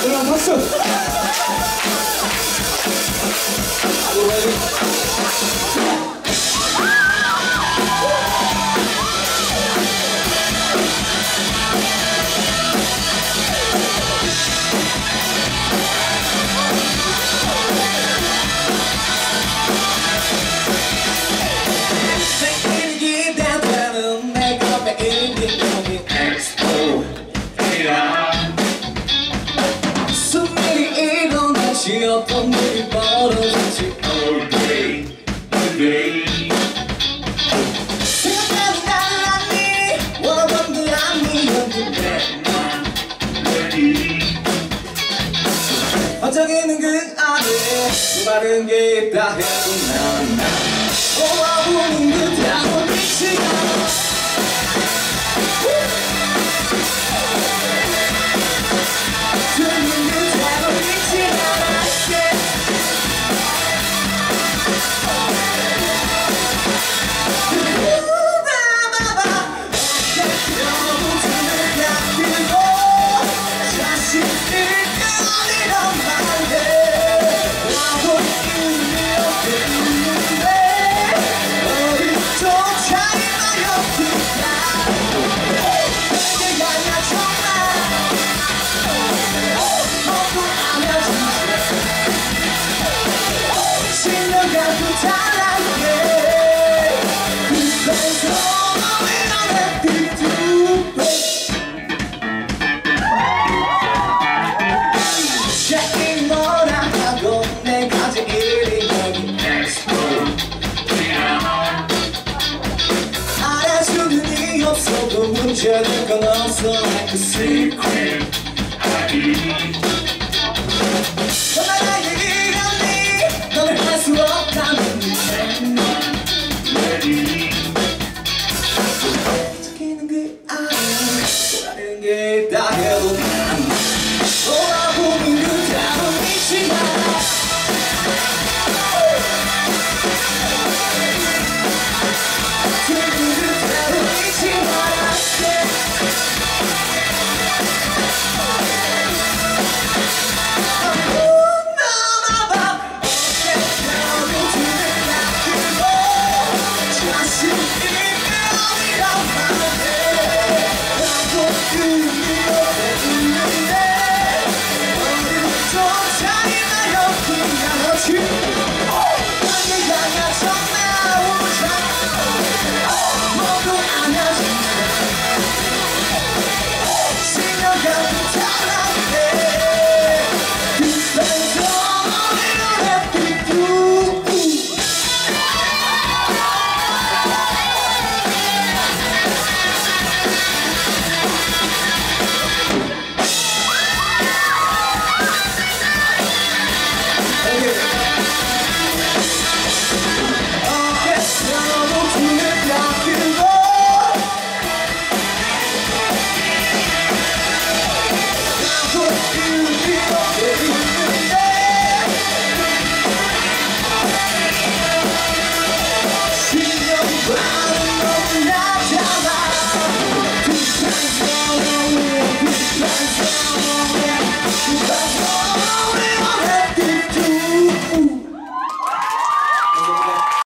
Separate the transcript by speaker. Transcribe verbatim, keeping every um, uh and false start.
Speaker 1: 그럼 박수!
Speaker 2: 어떤 일이 벌어질지 all day, all day. 생각나는 날라니 원한도 아니었는데 난 ready. 반짝이는 그 안에 수많은 게 있다 해도 난 오아오는 듯한 빛이 나. 문제될 건 없어 like a secret 아니 너나 얘기하니 너를 할 수 없다면 ready. 반짝이는 그 안에 또 다른 게 있다 해도 난